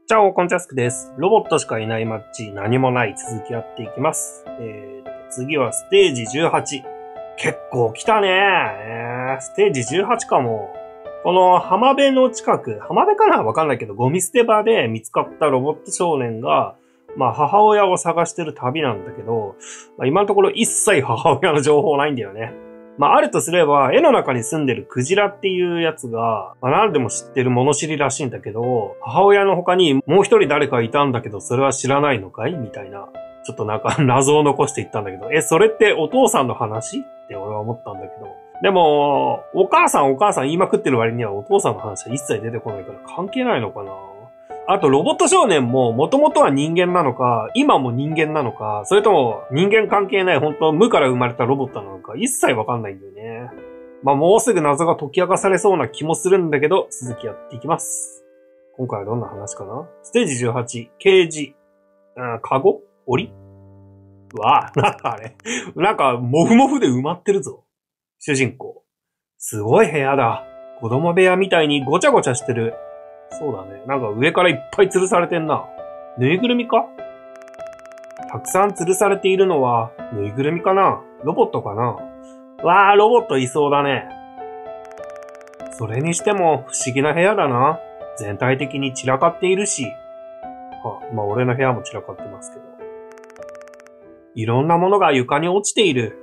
チャオ、コンチャスクです。ロボットしかいないマッチ、何もない続きやっていきます。次はステージ18。結構来たねステージ18かも。この浜辺の近く、浜辺かなわかんないけど、ゴミ捨て場で見つかったロボット少年が、母親を探してる旅なんだけど、今のところ一切母親の情報ないんだよね。あるとすれば、絵の中に住んでるクジラっていうやつが、何でも知ってる物知りらしいんだけど、母親の他にもう一人誰かいたんだけど、それは知らないのかいみたいな。ちょっと謎を残していったんだけど、それってお父さんの話って俺は思ったんだけど。でも、お母さん言いまくってる割にはお父さんの話は一切出てこないから関係ないのかな。あと、ロボット少年も元々は人間なのか、今も人間なのか、それとも人間関係ない本当無から生まれたロボットなのか、一切わかんないんだよね。もうすぐ謎が解き明かされそうな気もするんだけど、続きやっていきます。今回はどんな話かな？ステージ18、ケージ、カゴ？檻？あれ。モフモフで埋まってるぞ。主人公。すごい部屋だ。子供部屋みたいにごちゃごちゃしてる。そうだね。上からいっぱい吊るされてんな。ぬいぐるみか？たくさん吊るされているのは、ぬいぐるみかな？ロボットかな？ロボットいそうだね。それにしても不思議な部屋だな。全体的に散らかっているし。俺の部屋も散らかってますけど。いろんなものが床に落ちている。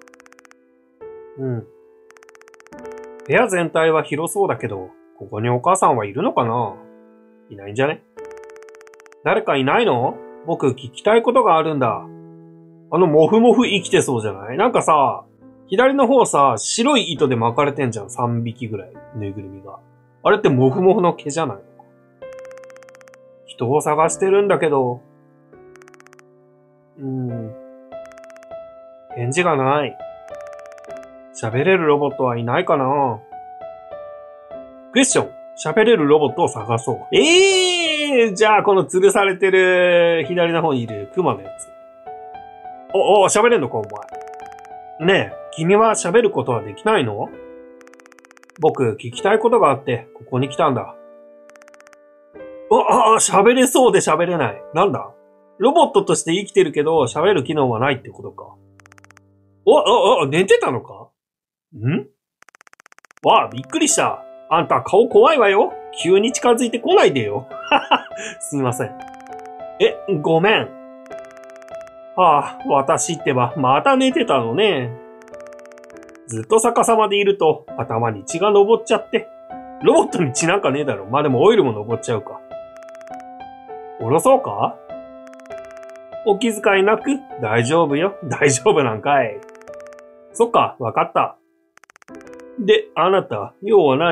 部屋全体は広そうだけど、ここにお母さんはいるのかな？いないんじゃね？誰かいないの？僕聞きたいことがあるんだ。モフモフ生きてそうじゃない？左の方白い糸で巻かれてんじゃん。3匹ぐらい、ぬいぐるみが。あれってモフモフの毛じゃないのか？人を探してるんだけど。返事がない。喋れるロボットはいないかな？クエスチョン。喋れるロボットを探そう。じゃあこの吊るされてる左の方にいるクマのやつ。喋れんのかお前。ねえ、君は喋ることはできないの？僕聞きたいことがあってここに来たんだ。喋れそうで喋れない。なんだ？ロボットとして生きてるけど喋る機能はないってことか。寝てたのか？びっくりした。あんた顔怖いわよ。急に近づいてこないでよ。すみません。ごめん。私ってばまた寝てたのね。ずっと逆さまでいると頭に血が昇っちゃって。ロボットに血なんかねえだろ。でもオイルも昇っちゃうか。おろそうか？お気遣いなく大丈夫よ。大丈夫なんかい。そっか、わかった。で、あなた、用は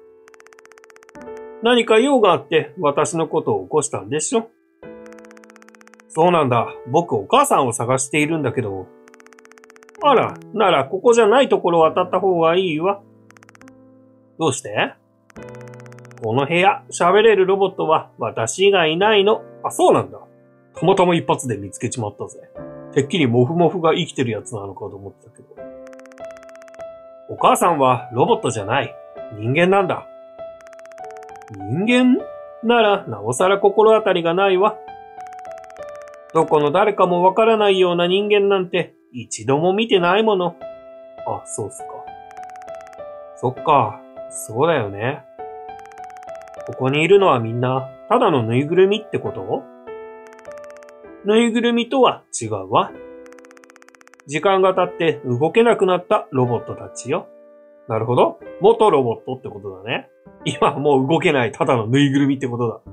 何か用があって私のことを起こしたんでしょ？そうなんだ。僕お母さんを探しているんだけど。ならここじゃないところを当たった方がいいわ。どうして？この部屋、喋れるロボットは私以外いないの。そうなんだ。たまたま一発で見つけちまったぜ。てっきりモフモフが生きてるやつなのかと思ってたけど。お母さんはロボットじゃない。人間なんだ。人間？なら、なおさら心当たりがないわ。どこの誰かもわからないような人間なんて一度も見てないもの。そうっすか。そっか、そうだよね。ここにいるのはみんな、ただのぬいぐるみってこと？ぬいぐるみとは違うわ。時間が経って動けなくなったロボットたちよ。なるほど。元ロボットってことだね。今はもう動けないただのぬいぐるみってことだ。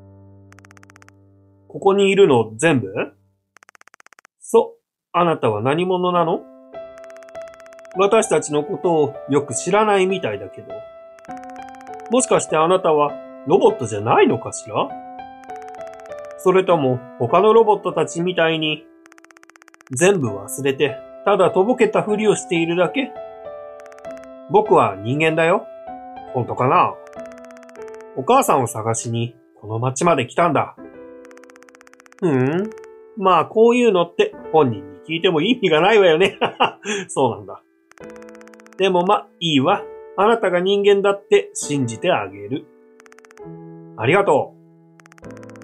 ここにいるの全部？あなたは何者なの？私たちのことをよく知らないみたいだけど。もしかしてあなたはロボットじゃないのかしら？それとも他のロボットたちみたいに全部忘れてただとぼけたふりをしているだけ？僕は人間だよ。本当かな？お母さんを探しにこの町まで来たんだ。こういうのって本人に聞いても意味がないわよね。そうなんだ。でもいいわ。あなたが人間だって信じてあげる。ありがとう。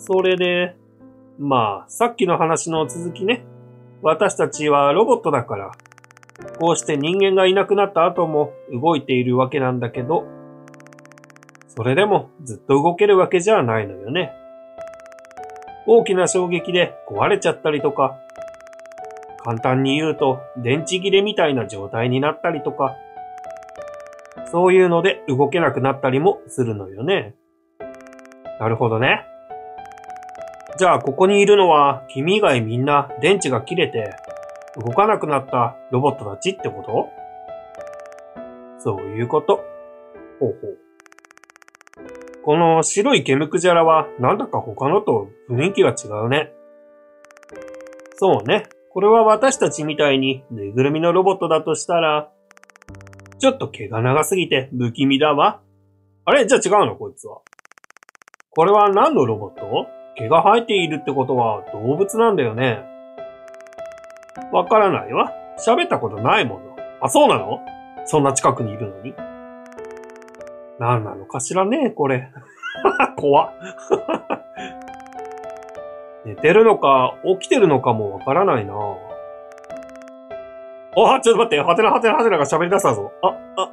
それで、まあ、さっきの話の続きね。私たちはロボットだから、こうして人間がいなくなった後も動いているわけなんだけど、それでもずっと動けるわけじゃないのよね。大きな衝撃で壊れちゃったりとか、簡単に言うと電池切れみたいな状態になったりとか、そういうので動けなくなったりもするのよね。なるほどね。じゃあここにいるのは君以外みんな電池が切れて動かなくなったロボットたちってこと？そういうこと。ほうほう。この白いケムクジャラはなんだか他のと雰囲気が違うね。そうね。これは私たちみたいにぬいぐるみのロボットだとしたら、ちょっと毛が長すぎて不気味だわ。あれ？じゃあ違うのこいつは。これは何のロボット？毛が生えているってことは動物なんだよね。わからないわ。喋ったことないもの。あ、そうなの？そんな近くにいるのに。何なのかしらね、これ。怖っ。寝てるのか、起きてるのかもわからないな。あ、ちょっと待って、はてなはてなはてなが喋り出したぞ。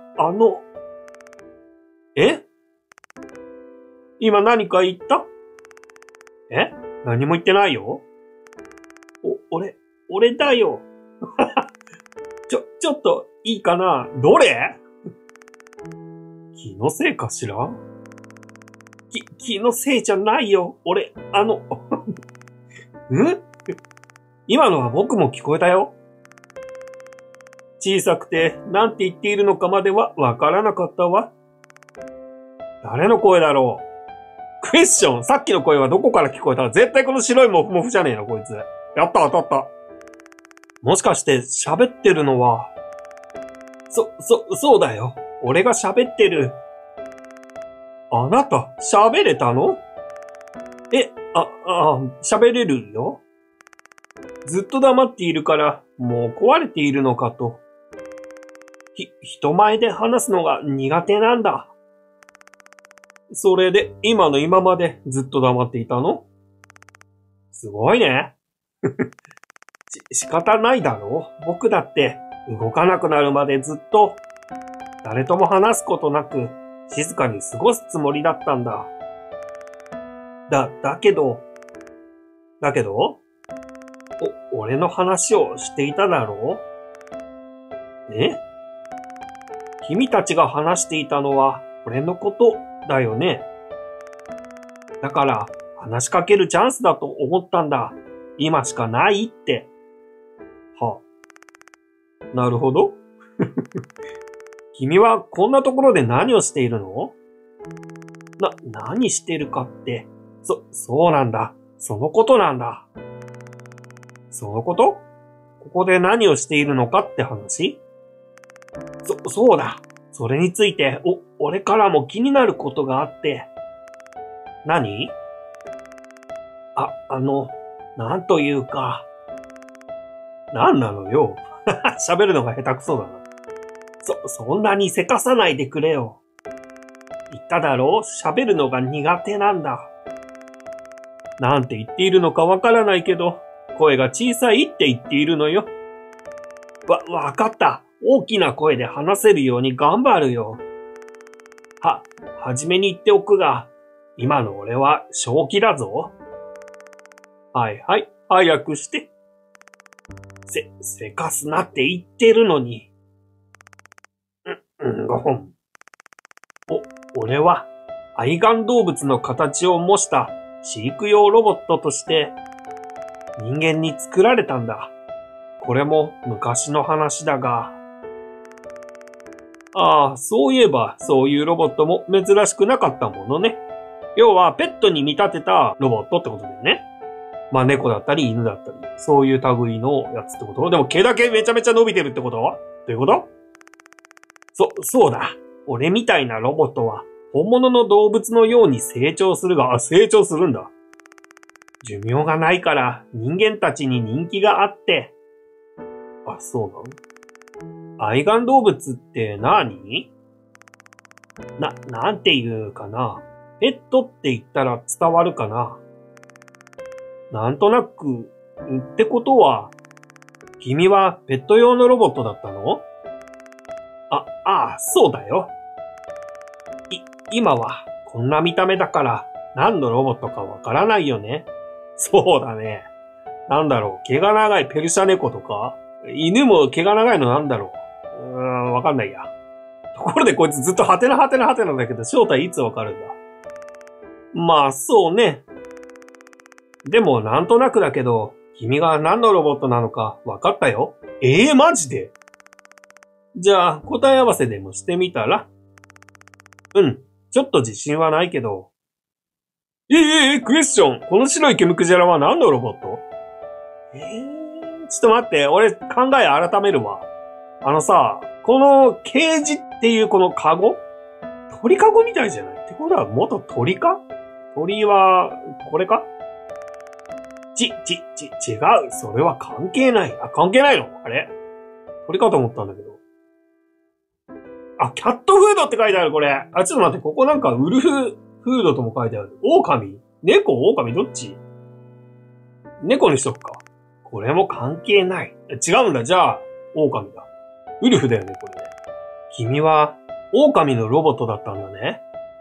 え？今何か言った？え？何も言ってないよ。俺だよ。ちょっと、いいかな？どれ？気のせいかしら？気のせいじゃないよ。俺、ん？今のは僕も聞こえたよ。小さくて、なんて言っているのかまではわからなかったわ。誰の声だろう？クエスチョン、さっきの声はどこから聞こえた？絶対この白いモフモフじゃねえの、こいつ。やった、当たった。もしかして喋ってるのは、そうだよ。俺が喋ってる。あなた、喋れたの？喋れるよ。ずっと黙っているから、もう壊れているのかと。人前で話すのが苦手なんだ。それで、今の今までずっと黙っていたの？すごいね。仕方ないだろう。僕だって動かなくなるまでずっと誰とも話すことなく静かに過ごすつもりだったんだ。だけど俺の話をしていただろう？君たちが話していたのは俺のことだよね。だから話しかけるチャンスだと思ったんだ。今しかないって。はあ、なるほど。君はこんなところで何をしているの？何してるかって、そうなんだ。そのことなんだ。そのこと？ここで何をしているのかって話？そうだ。それについて、俺からも気になることがあって。何？なんというか。何なのよ。喋るのが下手くそだな。そんなにせかさないでくれよ。言っただろう？喋るのが苦手なんだ。なんて言っているのかわからないけど、声が小さいって言っているのよ。わかった。大きな声で話せるように頑張るよ。はじめに言っておくが、今の俺は正気だぞ。はい、早くして。せかすなって言ってるのに。ごほん。俺は愛玩動物の形を模した飼育用ロボットとして人間に作られたんだ。これも昔の話だが。そういえばそういうロボットも珍しくなかったものね。要はペットに見立てたロボットってことだよね。まあ猫だったり犬だったり、そういう類のやつってこと？でも毛だけめちゃめちゃ伸びてるってこと？どういうこと？そうだ。俺みたいなロボットは本物の動物のように成長するが、成長するんだ。寿命がないから人間たちに人気があって。そうなの？愛玩動物って何？なんて言うかな。ペットって言ったら伝わるかな。 なんとなく、ってことは、君はペット用のロボットだったの？そうだよ。今はこんな見た目だから何のロボットかわからないよね。そうだね。なんだろう、毛が長いペルシャ猫とか？犬も毛が長いのなんだろう。わかんないや。ところでこいつずっとハテナハテナハテナだけど正体いつわかるんだ？まあそうね。でもなんとなくだけど、君が何のロボットなのかわかったよ。マジで？じゃあ答え合わせでもしてみたら？ちょっと自信はないけど。クエスチョン。この白いケムクジャラは何のロボット？ちょっと待って、俺考え改めるわ。このケージっていうこのカゴ？鳥カゴみたいじゃない？ってことは元鳥か？鳥は、これか？違う。それは関係ない。関係ないの？あれ？鳥かと思ったんだけど。キャットフードって書いてある、これ。ちょっと待って、ここなんかウルフフードとも書いてある。狼？猫？狼？どっち？猫にしとくか。これも関係ない。違うんだ。じゃあ、狼だ。ウルフだよね、これね。君は、狼のロボットだったんだね。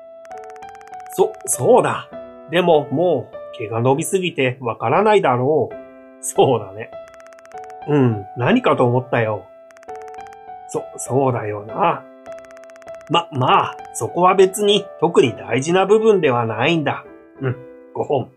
そうだ。でも、もう、毛が伸びすぎてわからないだろう。そうだね。何かと思ったよ。そうだよな。まあ、そこは別に特に大事な部分ではないんだ。5本。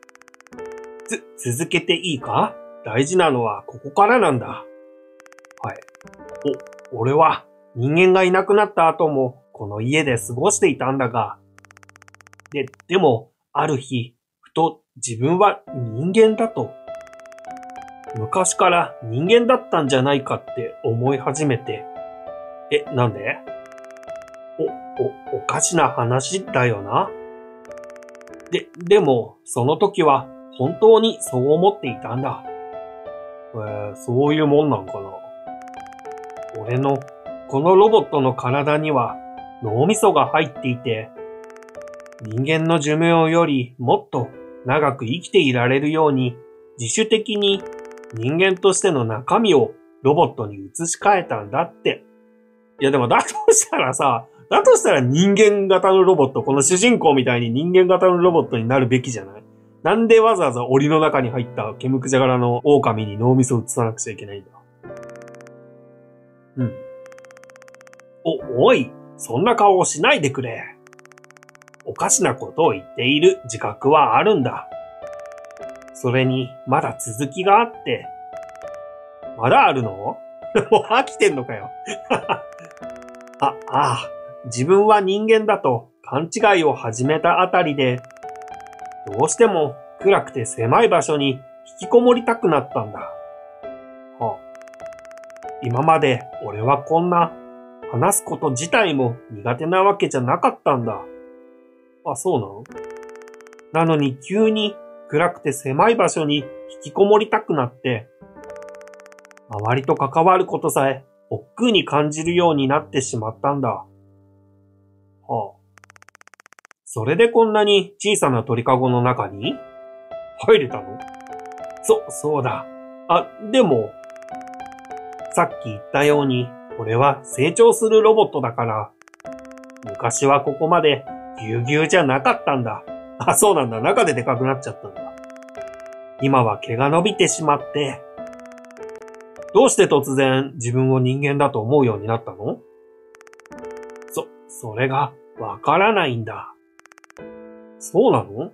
続けていいか？大事なのはここからなんだ。はい。俺は人間がいなくなった後もこの家で過ごしていたんだが。でも、ある日、ふと自分は人間だと。昔から人間だったんじゃないかって思い始めて。なんで？おかしな話だよな。でも、その時は本当にそう思っていたんだ。そういうもんなんかな。俺の、このロボットの体には脳みそが入っていて、人間の寿命よりもっと長く生きていられるように、自主的に人間としての中身をロボットに移し替えたんだって。いやでもだとしたら人間型のロボット、この主人公みたいに人間型のロボットになるべきじゃない？なんでわざわざ檻の中に入ったケムクジャガラの狼に脳みそを移さなくちゃいけないんだ。おい、そんな顔をしないでくれ。おかしなことを言っている自覚はあるんだ。それに、まだ続きがあって。まだあるの？もう飽きてんのかよ。自分は人間だと勘違いを始めたあたりで、どうしても暗くて狭い場所に引きこもりたくなったんだ。今まで俺はこんな話すこと自体も苦手なわけじゃなかったんだ。そうなの？なのに急に暗くて狭い場所に引きこもりたくなって、周りと関わることさえ億劫に感じるようになってしまったんだ。それでこんなに小さな鳥かごの中に入れたの？そうだ。でも、さっき言ったように、俺は成長するロボットだから、昔はここまでぎゅうぎゅうじゃなかったんだ。そうなんだ。中ででかくなっちゃったんだ。今は毛が伸びてしまって、どうして突然自分を人間だと思うようになったの？それがわからないんだ。そうなの？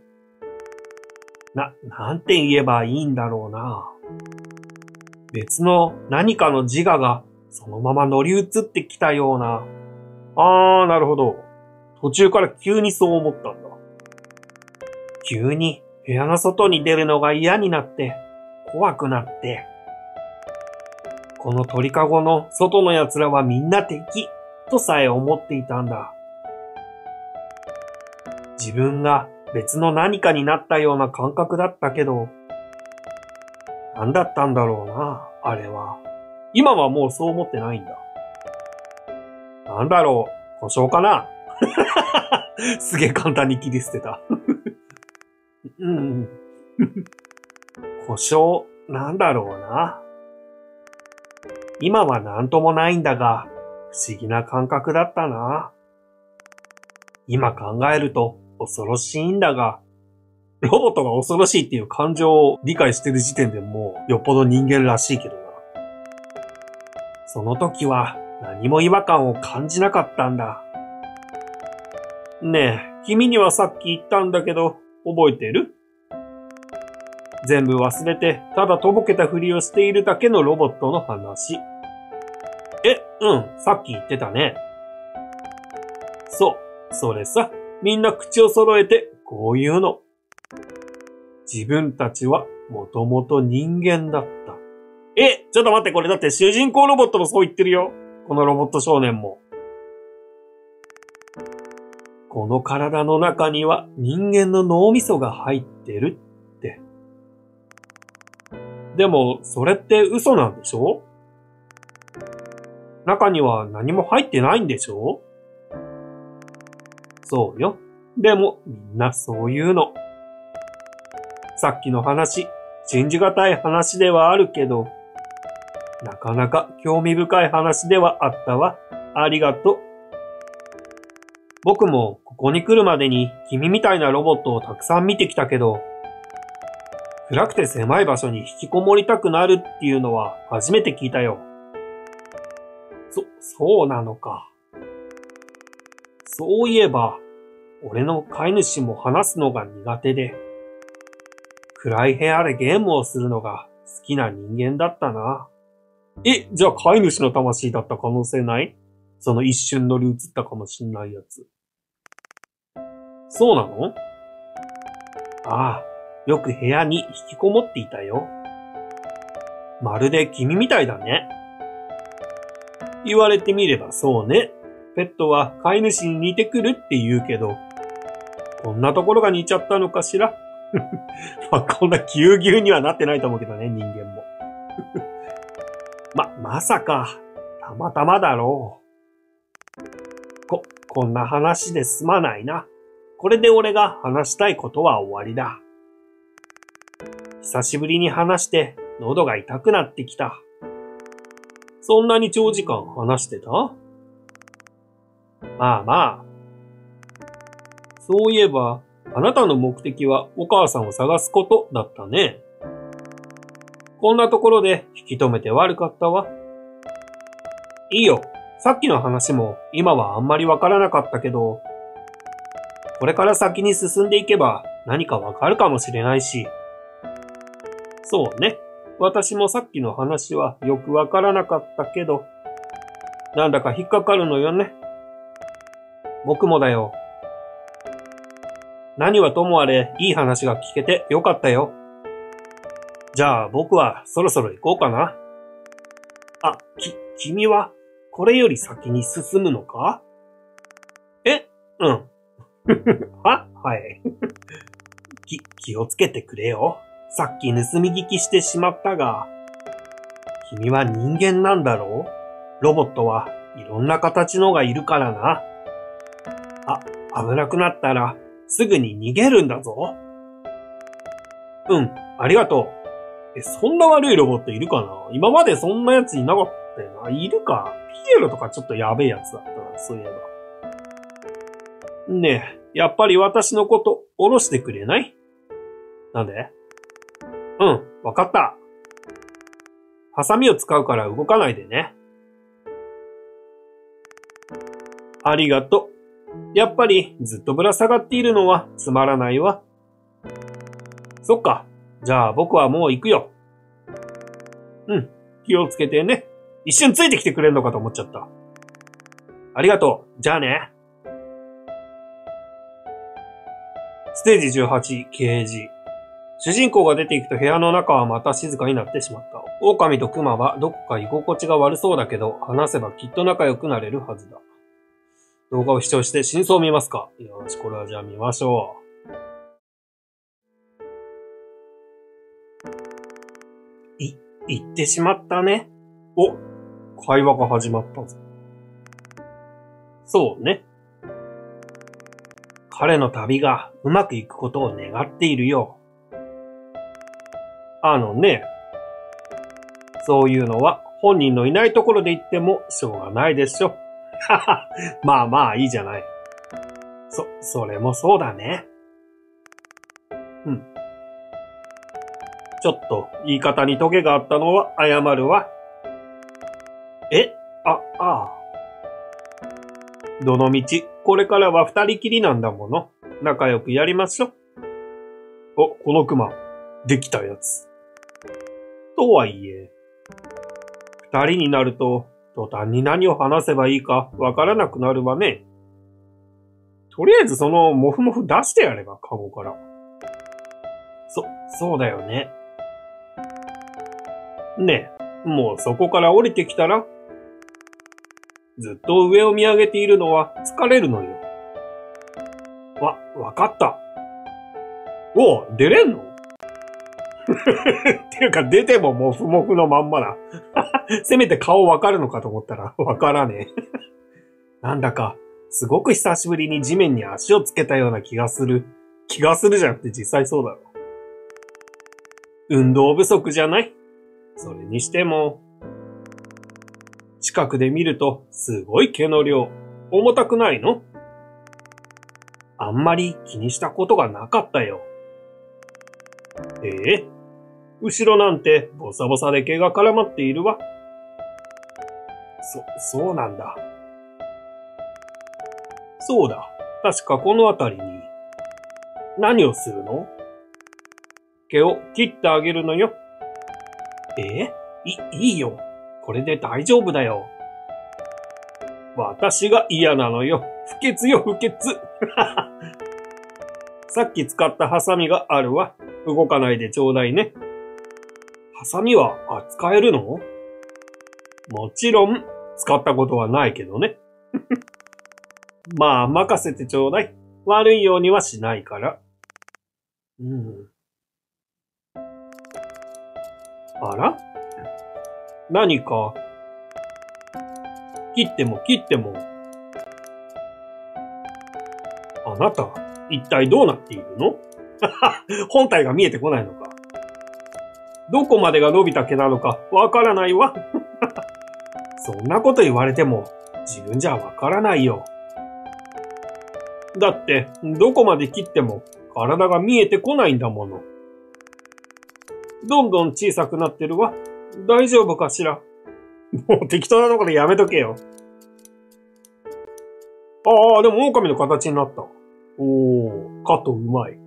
なんて言えばいいんだろうな。別の何かの自我がそのまま乗り移ってきたような。なるほど。途中から急にそう思ったんだ。急に部屋の外に出るのが嫌になって、怖くなって。この鳥かごの外の奴らはみんな敵とさえ思っていたんだ。自分が別の何かになったような感覚だったけど、何だったんだろうな、あれは。今はもうそう思ってないんだ。なんだろう、故障かな？すげえ簡単に切り捨てた。 故障なんだろうな。今はなんともないんだが、不思議な感覚だったな。今考えると恐ろしいんだが、ロボットが恐ろしいっていう感情を理解してる時点でもうよっぽど人間らしいけどな。その時は何も違和感を感じなかったんだ。ねえ、君にはさっき言ったんだけど、覚えてる？全部忘れて、ただとぼけたふりをしているだけのロボットの話。さっき言ってたね。そう、それさ。みんな口を揃えて、こう言うの。自分たちはもともと人間だった。ちょっと待って、これだって主人公ロボットもそう言ってるよ。このロボット少年も。この体の中には人間の脳みそが入ってるって。でも、それって嘘なんでしょ？中には何も入ってないんでしょ？そうよ。でも、みんなそういうの。さっきの話、信じがたい話ではあるけど、なかなか興味深い話ではあったわ。ありがとう。僕もここに来るまでに君みたいなロボットをたくさん見てきたけど、暗くて狭い場所に引きこもりたくなるっていうのは初めて聞いたよ。そうなのか。そういえば、俺の飼い主も話すのが苦手で、暗い部屋でゲームをするのが好きな人間だったな。じゃあ飼い主の魂だった可能性ない？その一瞬乗り移ったかもしんないやつ。そうなの？ああ、よく部屋に引きこもっていたよ。まるで君みたいだね。言われてみればそうね。ペットは飼い主に似てくるって言うけど、こんなところが似ちゃったのかしら。こんなぎゅうぎゅうにはなってないと思うけどね、人間も。まさか、たまたまだろう。こんな話で済まないな。これで俺が話したいことは終わりだ。久しぶりに話して喉が痛くなってきた。そんなに長時間話してた？まあ。そういえば、あなたの目的はお母さんを探すことだったね。こんなところで引き止めて悪かったわ。いいよ。さっきの話も今はあんまりわからなかったけど、これから先に進んでいけば何かわかるかもしれないし。そうね。私もさっきの話はよくわからなかったけど、なんだか引っかかるのよね。僕もだよ。何はともあれいい話が聞けてよかったよ。じゃあ僕はそろそろ行こうかな。君はこれより先に進むのか？うん。はい。気をつけてくれよ。さっき盗み聞きしてしまったが、君は人間なんだろう？ロボットはいろんな形のがいるからな。危なくなったらすぐに逃げるんだぞ。ありがとう。そんな悪いロボットいるかな？今までそんなやついなかったよな。いるか？ピエロとかちょっとやべえやつだったな、そういえば。ねえ、やっぱり私のこと下ろしてくれない？なんで？わかった。ハサミを使うから動かないでね。ありがとう。やっぱりずっとぶら下がっているのはつまらないわ。そっか。じゃあ僕はもう行くよ。気をつけてね。一瞬ついてきてくれるのかと思っちゃった。ありがとう。じゃあね。ステージ18、刑事。主人公が出ていくと部屋の中はまた静かになってしまった。狼と熊はどこか居心地が悪そうだけど、話せばきっと仲良くなれるはずだ。動画を視聴して真相を見ますか？よし、これはじゃあ見ましょう。言ってしまったね。会話が始まったぞ。そうね。彼の旅がうまくいくことを願っているよ。 あのね、そういうのは本人のいないところで言ってもしょうがないでしょ。はは、まあまあいいじゃない。それもそうだね。うん。ちょっと言い方にトゲがあったのは謝るわ。ああ。どのみち、これからは二人きりなんだもの。仲良くやりましょ。お、このクマ、できたやつ。とはいえ、二人になると、途端に何を話せばいいかわからなくなるわね。とりあえずそのモフモフ出してやれば、カゴから。そうだよね。ねえ、もうそこから降りてきたら、ずっと上を見上げているのは疲れるのよ。わかった。おう、出れんのっていうか出てもモフモフのまんまだ。せめて顔わかるのかと思ったらわからねえ。なんだか、すごく久しぶりに地面に足をつけたような気がする。気がするじゃなくて実際そうだろ。運動不足じゃない？それにしても、近くで見るとすごい毛の量。重たくないの？あんまり気にしたことがなかったよ。後ろなんてボサボサで毛が絡まっているわ。そうなんだ。そうだ。確かこのあたりに。何をするの？毛を切ってあげるのよ。いいよ。これで大丈夫だよ。私が嫌なのよ。不潔よ、不潔。さっき使ったハサミがあるわ。動かないでちょうだいね。ハサミは扱えるの？もちろん、使ったことはないけどね。まあ、任せてちょうだい。悪いようにはしないから。あら？何か、切っても。あなた、一体どうなっているの？本体が見えてこないのか。どこまでが伸びた毛なのかわからないわ。そんなこと言われても自分じゃわからないよ。だって、どこまで切っても体が見えてこないんだもの。どんどん小さくなってるわ。大丈夫かしら？もう適当なところでやめとけよ。ああ、でも狼の形になった。おー、カットうまい。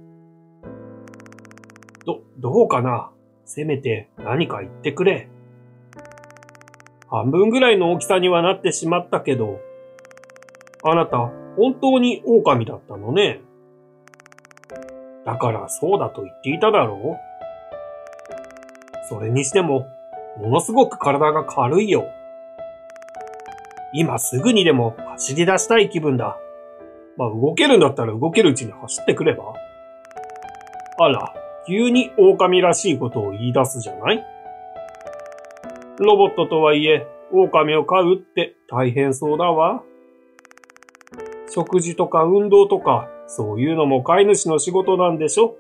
どうかな？せめて何か言ってくれ。半分ぐらいの大きさにはなってしまったけど、あなた、本当に狼だったのね。だからそうだと言っていただろう。それにしても、ものすごく体が軽いよ。今すぐにでも走り出したい気分だ。まあ動けるんだったら動けるうちに走ってくれば。あら、急に狼らしいことを言い出すじゃない？ロボットとはいえ、狼を飼うって大変そうだわ。食事とか運動とか、そういうのも飼い主の仕事なんでしょ？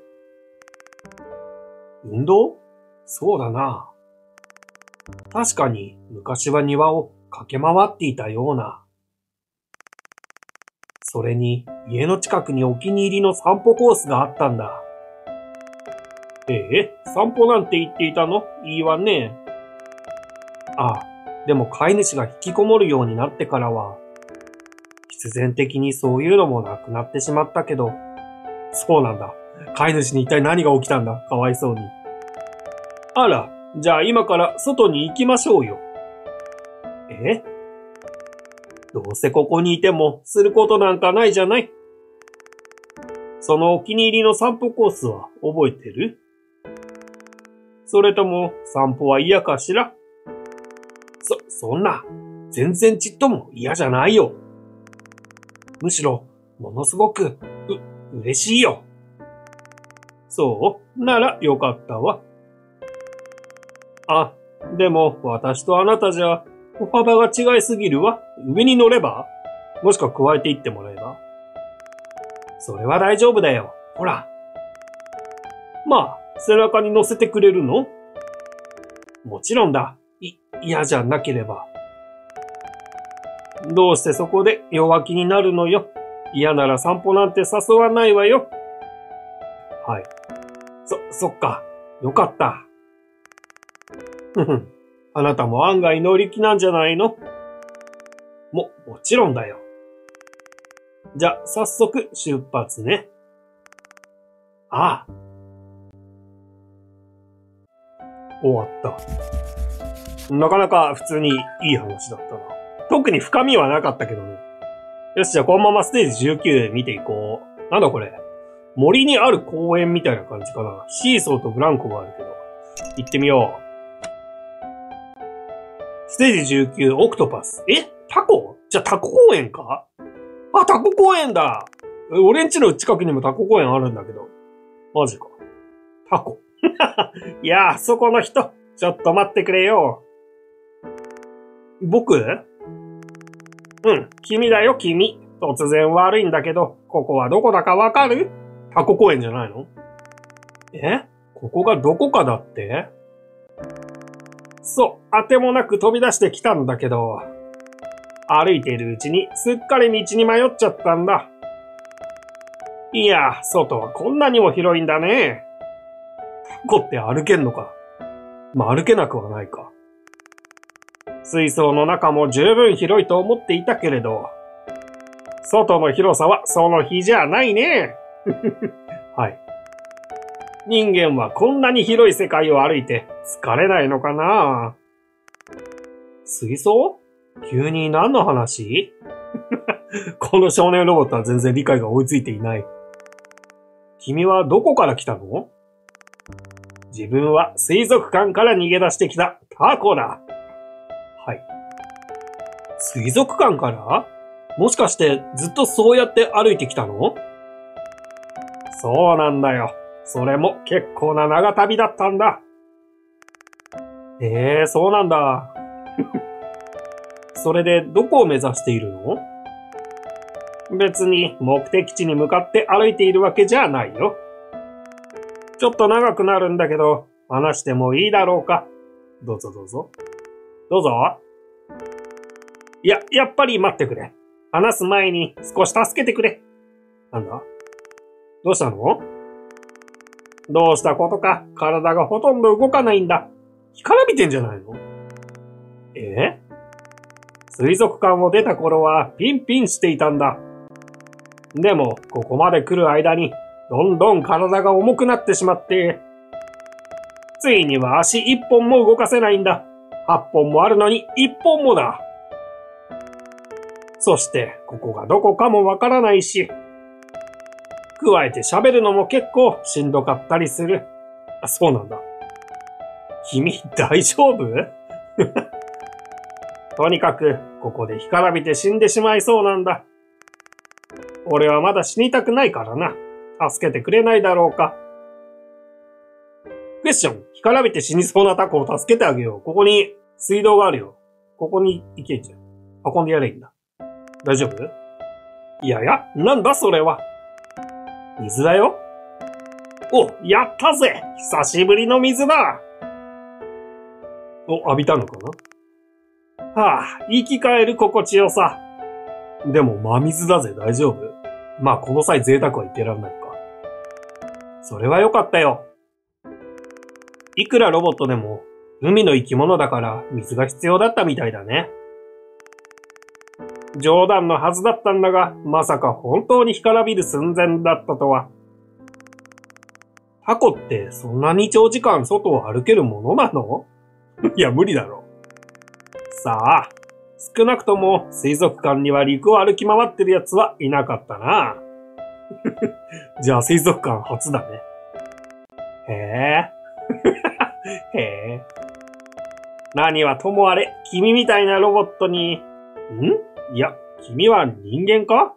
運動？そうだな。確かに昔は庭を駆け回っていたような。それに家の近くにお気に入りの散歩コースがあったんだ。散歩なんて言っていたの？いいわね。ああ、でも飼い主が引きこもるようになってからは、必然的にそういうのもなくなってしまったけど、そうなんだ。飼い主に一体何が起きたんだ？かわいそうに。あら、じゃあ今から外に行きましょうよ。どうせここにいてもすることなんかないじゃない。そのお気に入りの散歩コースは覚えてる？それとも散歩は嫌かしら？そんな、全然ちっとも嫌じゃないよ。むしろ、ものすごく、嬉しいよ。そうならよかったわ。あ、でも私とあなたじゃ、歩幅が違いすぎるわ。上に乗れば？もしくは加えていってもらえば？それは大丈夫だよ。ほら。まあ、 背中に乗せてくれるの？もちろんだ。嫌じゃなければ。どうしてそこで弱気になるのよ。嫌なら散歩なんて誘わないわよ。はい。そっか。よかった。ふふん。あなたも案外乗り気なんじゃないの？もちろんだよ。じゃ、早速出発ね。ああ。終わった。なかなか普通にいい話だったな。特に深みはなかったけどね。よし、じゃあこのままステージ19見ていこう。なんだこれ。森にある公園みたいな感じかな。シーソーとブランコがあるけど。行ってみよう。ステージ19、オクトパス。タコ？じゃあタコ公園か？あ、タコ公園だ。俺ん家の近くにもタコ公園あるんだけど。マジか。タコ。いやあ、そこの人。ちょっと待ってくれよ。僕？君だよ、君。突然悪いんだけど、ここはどこだかわかる？タコ公園じゃないの？ここがどこかだって？そう、当てもなく飛び出してきたんだけど、歩いているうちにすっかり道に迷っちゃったんだ。いや、外はこんなにも広いんだね。タコって歩けんのか？まあ、歩けなくはないか。水槽の中も十分広いと思っていたけれど、外の広さはその日じゃないね。はい。人間はこんなに広い世界を歩いて疲れないのかな？水槽？急に何の話？この少年ロボットは全然理解が追いついていない。君はどこから来たの？自分は水族館から逃げ出してきたタコだ。はい。水族館から？もしかしてずっとそうやって歩いてきたの？そうなんだよ。それも結構な長旅だったんだ。そうなんだ。それでどこを目指しているの？別に目的地に向かって歩いているわけじゃないよ。ちょっと長くなるんだけど、話してもいいだろうか。どうぞどうぞ。どうぞ。やっぱり待ってくれ。話す前に少し助けてくれ。なんだ？どうしたの？どうしたことか体がほとんど動かないんだ。干からびてんじゃないの？水族館を出た頃はピンピンしていたんだ。でも、ここまで来る間に、どんどん体が重くなってしまって、ついには足一本も動かせないんだ。8本もあるのに1本もだ。そして、ここがどこかもわからないし、加えて喋るのも結構しんどかったりする。あ、そうなんだ。君、大丈夫？とにかく、ここで干からびて死んでしまいそうなんだ。俺はまだ死にたくないからな。助けてくれないだろうか。クエスチョン、干からびて死にそうなタコを助けてあげよう。ここに水道があるよ。ここに行けんじゃん。運んでやれいいんだ。大丈夫？いや、なんだそれは。水だよ。お、やったぜ！久しぶりの水だ！お、浴びたのかな？はあ、生き返る心地よさ。でも真水だぜ、大丈夫？まあ、この際贅沢は言ってらんないか。それは良かったよ。いくらロボットでも、海の生き物だから水が必要だったみたいだね。冗談のはずだったんだが、まさか本当に干からびる寸前だったとは。タコってそんなに長時間外を歩けるものなの？いや、無理だろ。さあ、少なくとも水族館には陸を歩き回ってる奴はいなかったな。じゃあ水族館初だね。へえ。へえ。何はともあれ、君みたいなロボットに、いや、君は人間か？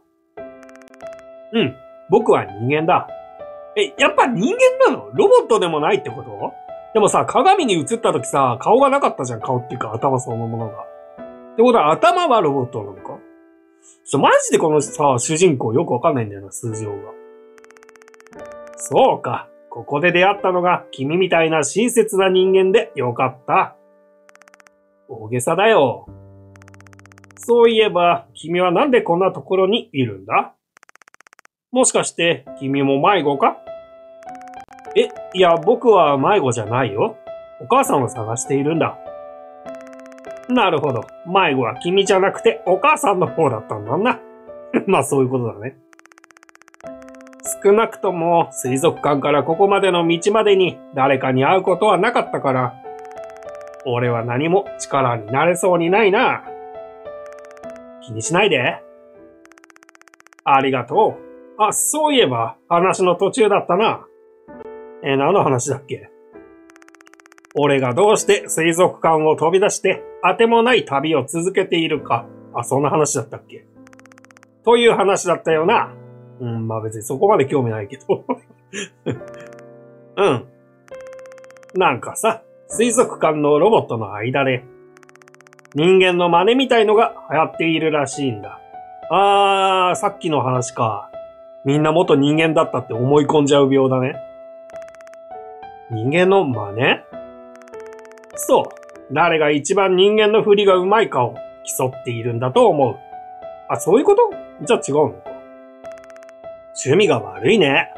僕は人間だ。やっぱ人間なの？ロボットでもないってこと？でもさ、鏡に映った時さ、顔がなかったじゃん。顔っていうか頭そのものが。ってことは頭はロボットなのか？マジでこのさ、主人公よくわかんないんだよな、数字が。そうか。 ここで出会ったのが君みたいな親切な人間でよかった。大げさだよ。そういえば、君はなんでこんなところにいるんだ？もしかして、君も迷子か？いや、僕は迷子じゃないよ。お母さんを探しているんだ。なるほど。迷子は君じゃなくてお母さんの方だったんだな。まあそういうことだね。少なくとも水族館からここまでの道までに誰かに会うことはなかったから、俺は何も力になれそうにないな。気にしないで。ありがとう。あ、そういえば話の途中だったな。何の話だっけ？俺がどうして水族館を飛び出してあてもない旅を続けているか。あ、そんな話だったっけ？という話だったよな。まあ別にそこまで興味ないけど。うん。なんかさ、水族館のロボットの間で、人間の真似みたいのが流行っているらしいんだ。さっきの話か。みんな元人間だったって思い込んじゃう病だね。人間の真似？そう。誰が一番人間の振りが上手いかを競っているんだと思う。あ、そういうこと？じゃあ違うのか。趣味が悪いね。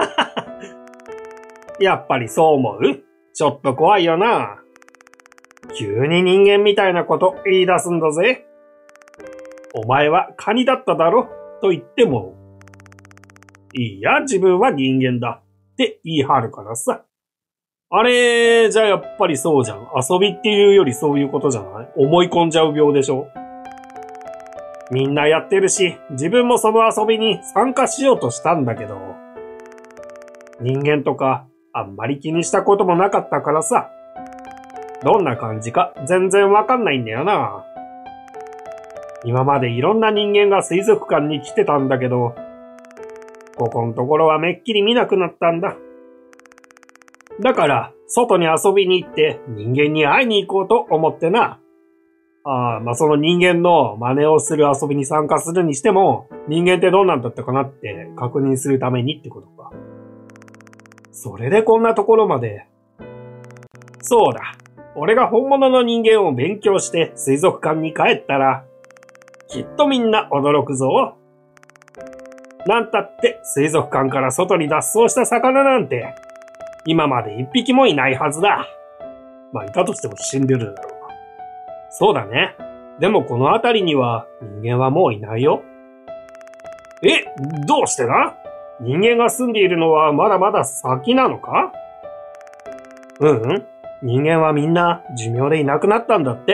やっぱりそう思う？ちょっと怖いよな。急に人間みたいなこと言い出すんだぜ。お前はカニだっただろと言っても、いや、自分は人間だって言い張るからさ。あれ、じゃあやっぱりそうじゃん。遊びっていうよりそういうことじゃない？思い込んじゃう病でしょ？みんなやってるし、自分もその遊びに参加しようとしたんだけど、人間とかあんまり気にしたこともなかったからさ、どんな感じか全然わかんないんだよな。今までいろんな人間が水族館に来てたんだけど、ここのところはめっきり見なくなったんだ。だから、外に遊びに行って人間に会いに行こうと思ってな。まあ、その人間の真似をする遊びに参加するにしても、人間ってどんなんだったかなって確認するためにってことか。それでこんなところまで。そうだ。俺が本物の人間を勉強して水族館に帰ったら、きっとみんな驚くぞ。なんたって水族館から外に脱走した魚なんて、今まで一匹もいないはずだ。まあ、いたとしても死んでるだろうな。そうだね。でもこの辺りには人間はもういないよ。どうしてだ？人間が住んでいるのはまだまだ先なのか？人間はみんな寿命でいなくなったんだって。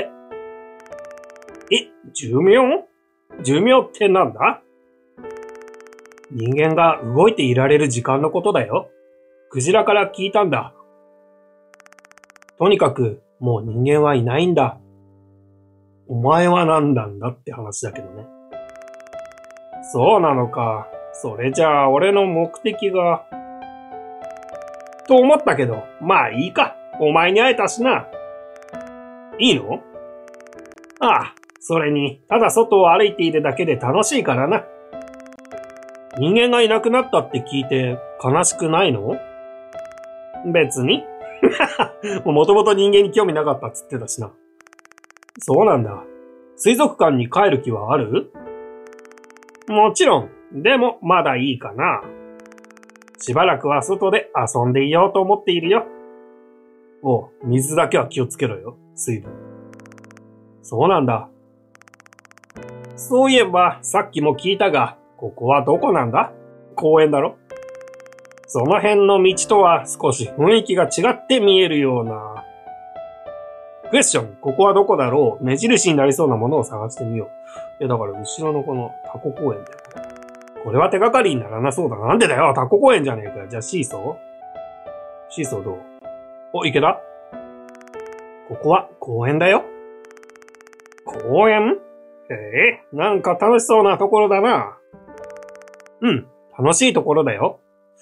寿命？寿命ってなんだ？人間が動いていられる時間のことだよ。クジラから聞いたんだ。とにかく、もう人間はいないんだ。お前は何なんだって話だけどね。そうなのか。それじゃあ、俺の目的が。と思ったけど、まあいいか。お前に会えたしな。いいの？それに、ただ外を歩いているだけで楽しいからな。人間がいなくなったって聞いて悲しくないの？別に。もともと人間に興味なかったっつってたしな。そうなんだ。水族館に帰る気はある？もちろん。でも、まだいいかな。しばらくは外で遊んでいようと思っているよ。水だけは気をつけろよ。水分。そうなんだ。そういえば、さっきも聞いたが、ここはどこなんだ？公園だろ？その辺の道とは少し雰囲気が違って見えるような。クエスチョン、ここはどこだろう？目印になりそうなものを探してみよう。だから後ろのこのタコ公園だよ。これは手がかりにならなそうだな。なんでだよ、タコ公園じゃねえか。じゃあシーソーどう？池田？ここは公園だよ。公園？なんか楽しそうなところだな。楽しいところだよ。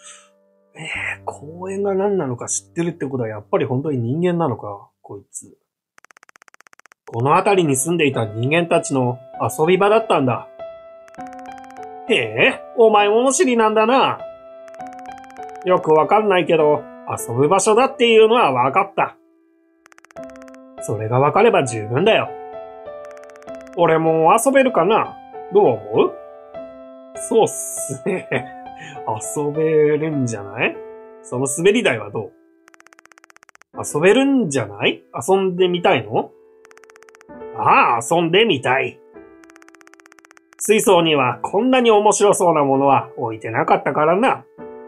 公園が何なのか知ってるってことはやっぱり本当に人間なのか、こいつ。この辺りに住んでいた人間たちの遊び場だったんだ。お前物知りなんだな。 よくわかんないけど、遊ぶ場所だっていうのはわかった。それがわかれば十分だよ。俺も遊べるかな？どう思う？そうっすね。遊べるんじゃない？その滑り台はどう？遊べるんじゃない？遊んでみたいの？ああ、遊んでみたい。水槽にはこんなに面白そうなものは置いてなかったからな。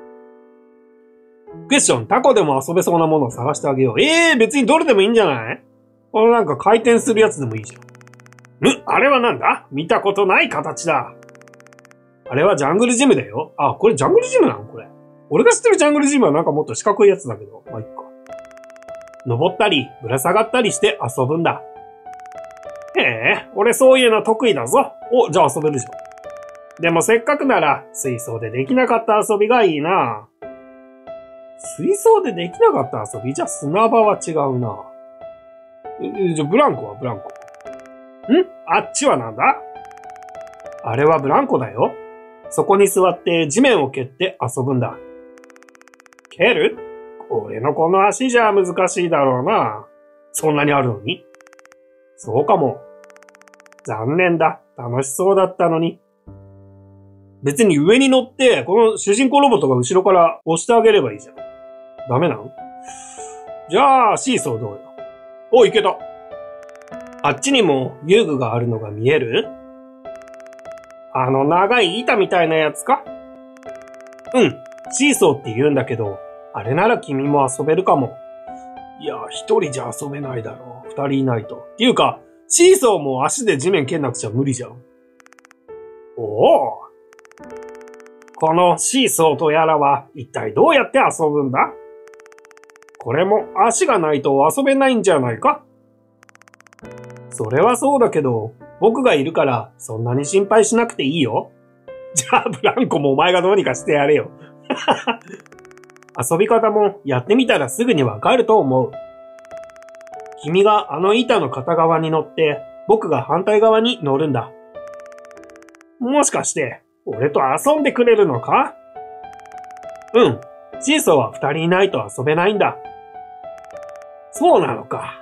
クエスチョン、タコでも遊べそうなものを探してあげよう。別にどれでもいいんじゃない？このなんか回転するやつでもいいじゃん。あれはなんだ？見たことない形だ。あれはジャングルジムだよ。あ、これジャングルジムなの？これ。俺が知ってるジャングルジムはなんかもっと四角いやつだけど。まあ、いっか。登ったり、ぶら下がったりして遊ぶんだ。へえ、俺そういうの得意だぞ。じゃあ遊べるじゃん。でもせっかくなら、水槽でできなかった遊びがいいな。水槽でできなかった遊び？じゃあ砂場は違うな。じゃあブランコはブランコ。あっちはなんだ？あれはブランコだよ。そこに座って地面を蹴って遊ぶんだ。蹴る？俺のこの足じゃ難しいだろうな。そんなにあるのに？そうかも。残念だ。楽しそうだったのに。別に上に乗って、この主人公ロボットが後ろから押してあげればいいじゃん。ダメなの？じゃあ、シーソーどうよ。いけた。あっちにも遊具があるのが見える？あの長い板みたいなやつか？シーソーって言うんだけど、あれなら君も遊べるかも。いや、一人じゃ遊べないだろう。二人いないと。っていうか、シーソーも足で地面蹴んなくちゃ無理じゃん。このシーソーとやらは一体どうやって遊ぶんだ？これも足がないと遊べないんじゃないか？それはそうだけど、僕がいるからそんなに心配しなくていいよ。じゃあブランコもお前がどうにかしてやれよ。遊び方もやってみたらすぐにわかると思う。君があの板の片側に乗って、僕が反対側に乗るんだ。もしかして、俺と遊んでくれるのか？シーソーは二人いないと遊べないんだ。そうなのか。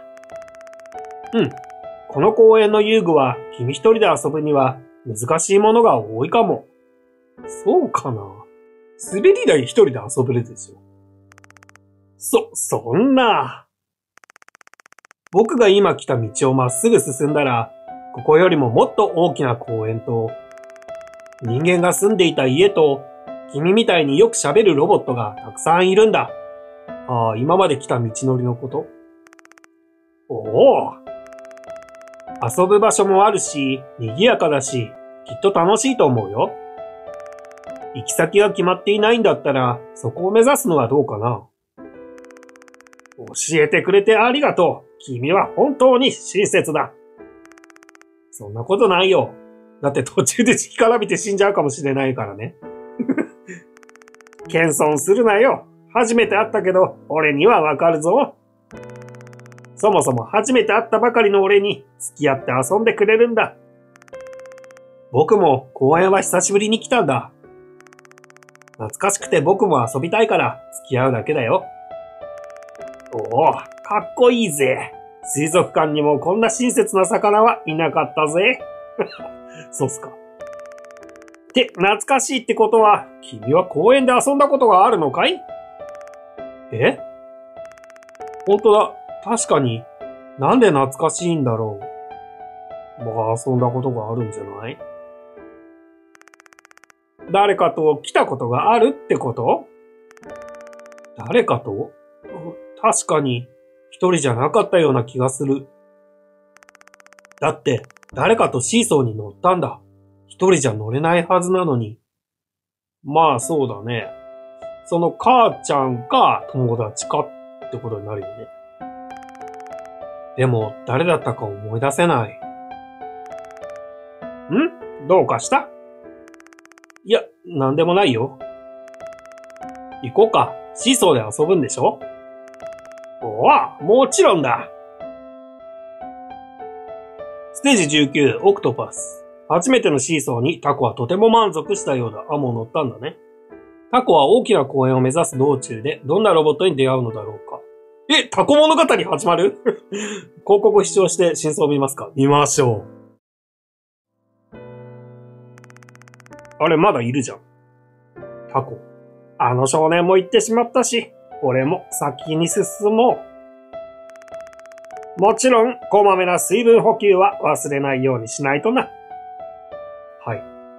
この公園の遊具は君一人で遊ぶには難しいものが多いかも。そうかな。滑り台一人で遊べるでしょ。そんな。僕が今来た道をまっすぐ進んだら、ここよりももっと大きな公園と、人間が住んでいた家と、君みたいによく喋るロボットがたくさんいるんだ。今まで来た道のりのこと？遊ぶ場所もあるし、賑やかだし、きっと楽しいと思うよ。行き先が決まっていないんだったら、そこを目指すのはどうかな。教えてくれてありがとう。君は本当に親切だ。そんなことないよ。だって途中で干からびて死んじゃうかもしれないからね。謙遜するなよ。初めて会ったけど、俺にはわかるぞ。そもそも初めて会ったばかりの俺に付き合って遊んでくれるんだ。僕も公園は久しぶりに来たんだ。懐かしくて僕も遊びたいから付き合うだけだよ。かっこいいぜ。水族館にもこんな親切な魚はいなかったぜ。そうっすか。って懐かしいってことは、君は公園で遊んだことがあるのかい？本当だ。確かに。なんで懐かしいんだろう。遊んだことがあるんじゃない？誰かと来たことがあるってこと？誰かと？確かに、一人じゃなかったような気がする。だって、誰かとシーソーに乗ったんだ。一人じゃ乗れないはずなのに。まあそうだね。その母ちゃんか友達かってことになるよね。でも、誰だったか思い出せない。どうかした？いや、なんでもないよ。行こうか。シーソーで遊ぶんでしょ？もちろんだ。ステージ19、オクトパス。初めてのシーソーにタコはとても満足したようだ。もう乗ったんだね。 タコは大きな公園を目指す道中でどんなロボットに出会うのだろうか。タコ物語始まる広告視聴して真相を見ますか？見ましょう。あれ、まだいるじゃん。タコ。あの少年も行ってしまったし、俺も先に進もう。もちろん、こまめな水分補給は忘れないようにしないとな。はい。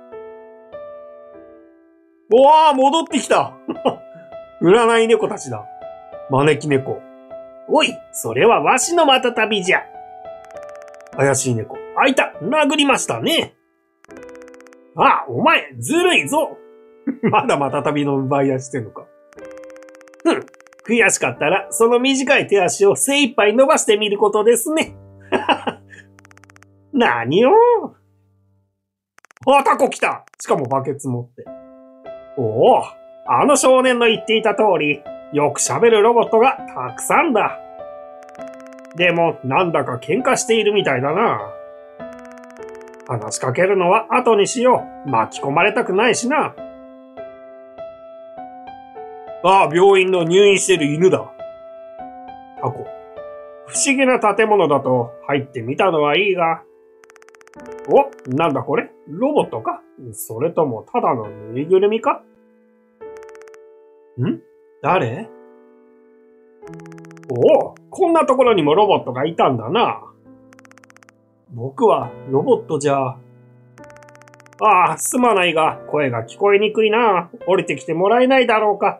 おわー、戻ってきた占い猫たちだ。招き猫。おい、それはわしのまた旅じゃ。怪しい猫。あいた、殴りましたね。あ、お前、ずるいぞ。まだまた旅の奪い合いしてんのか。悔しかったら、その短い手足を精一杯伸ばしてみることですね。何をタコ来た。しかもバケツ持って。おお、あの少年の言っていた通り、よく喋るロボットがたくさんだ。でも、なんだか喧嘩しているみたいだな。話しかけるのは後にしよう。巻き込まれたくないしな。ああ、病院の入院してる犬だ。タコ。不思議な建物だと入ってみたのはいいが。お、なんだこれ？ロボットか？それともただのぬいぐるみか？誰？おお、こんなところにもロボットがいたんだな。僕はロボットじゃ。ああ、すまないが声が聞こえにくいな。降りてきてもらえないだろうか。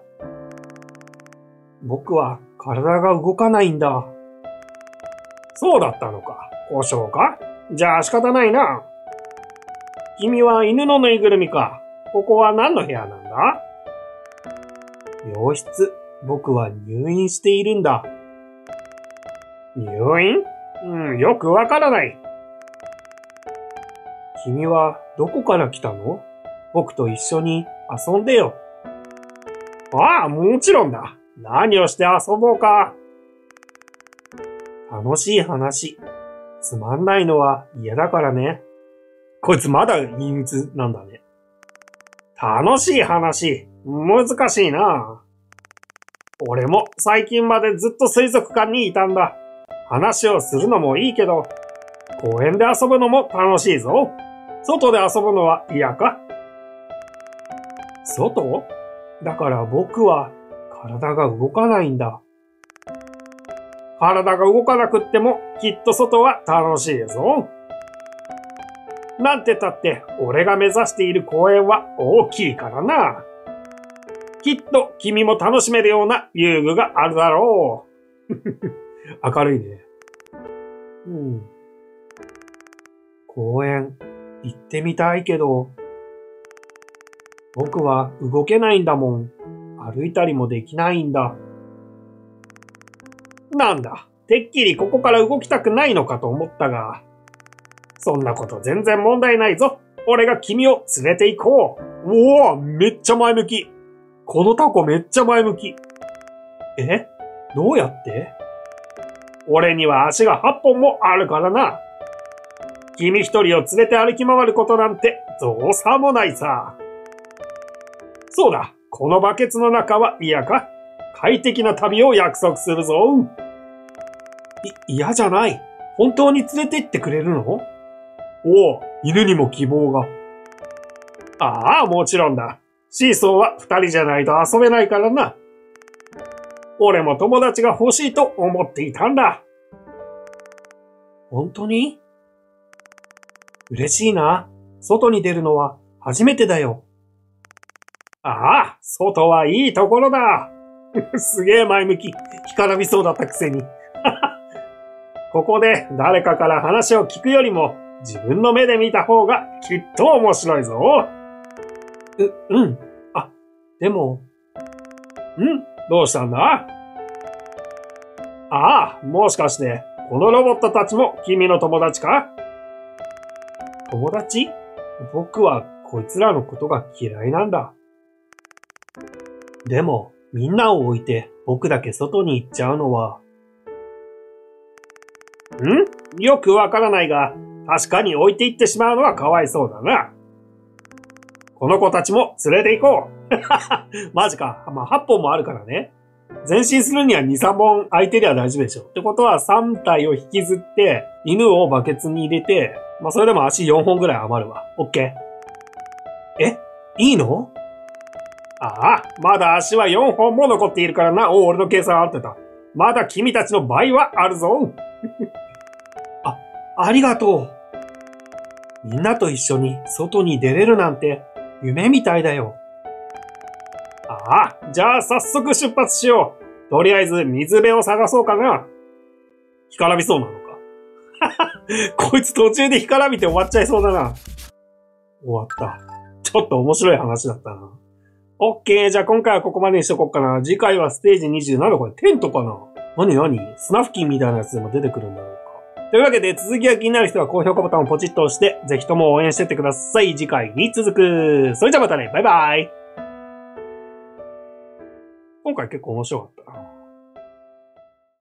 僕は体が動かないんだ。そうだったのか。故障か？じゃあ仕方ないな。君は犬のぬいぐるみか。ここは何の部屋なんだ？病室。僕は入院しているんだ。入院？よくわからない。君はどこから来たの？僕と一緒に遊んでよ。ああ、もちろんだ。何をして遊ぼうか。楽しい話。つまんないのは嫌だからね。こいつまだ陰鬱なんだね。楽しい話。難しいな。俺も最近までずっと水族館にいたんだ。話をするのもいいけど、公園で遊ぶのも楽しいぞ。外で遊ぶのは嫌か？外？だから僕は体が動かないんだ。体が動かなくってもきっと外は楽しいぞ。なんてたって俺が目指している公園は大きいからな。きっと君も楽しめるような遊具があるだろう。明るいね。公園行ってみたいけど、僕は動けないんだもん。歩いたりもできないんだ。なんだ、てっきりここから動きたくないのかと思ったが、そんなこと全然問題ないぞ。俺が君を連れて行こう。おお、めっちゃ前向き。このタコめっちゃ前向き。どうやって？俺には足が8本もあるからな。君一人を連れて歩き回ることなんてどうさもないさ。そうだ、このバケツの中は嫌か？快適な旅を約束するぞ。嫌じゃない。本当に連れて行ってくれるの？おお、犬にも希望が。ああ、もちろんだ。シーソーは二人じゃないと遊べないからな。俺も友達が欲しいと思っていたんだ。本当に？嬉しいな。外に出るのは初めてだよ。ああ、外はいいところだ。すげえ前向き。干からびそうだったくせに。ここで誰かから話を聞くよりも自分の目で見た方がきっと面白いぞ。あ、でも。どうしたんだ？ああ、もしかして、このロボットたちも君の友達か？友達？僕はこいつらのことが嫌いなんだ。でも、みんなを置いて僕だけ外に行っちゃうのは。よくわからないが、確かに置いて行ってしまうのはかわいそうだな。 この子たちも連れて行こう。マジか。まあ、8本もあるからね。前進するには2、3本空いてりゃ大丈夫でしょ。ってことは3体を引きずって、犬をバケツに入れて、まあ、それでも足4本ぐらい余るわ。オッケー。え？いいの？ああ、まだ足は4本も残っているからな。俺の計算合ってた。まだ君たちの倍はあるぞ。ありがとう。みんなと一緒に外に出れるなんて夢みたいだよ。ああ、じゃあ早速出発しよう。とりあえず水辺を探そうかな。干からびそうなのか。こいつ途中で干からびて終わっちゃいそうだな。終わった。ちょっと面白い話だったな。オッケー、じゃあ今回はここまでにしとこっかな。次回はステージ20。なんだこれ、テントかな？何スナフキンみたいなやつでも出てくるんだろうか。というわけで、続きが気になる人は高評価ボタンをポチッと押して、ぜひとも応援してってください。次回に続く。それじゃあまたね。バイバイ。今回結構面白かったな。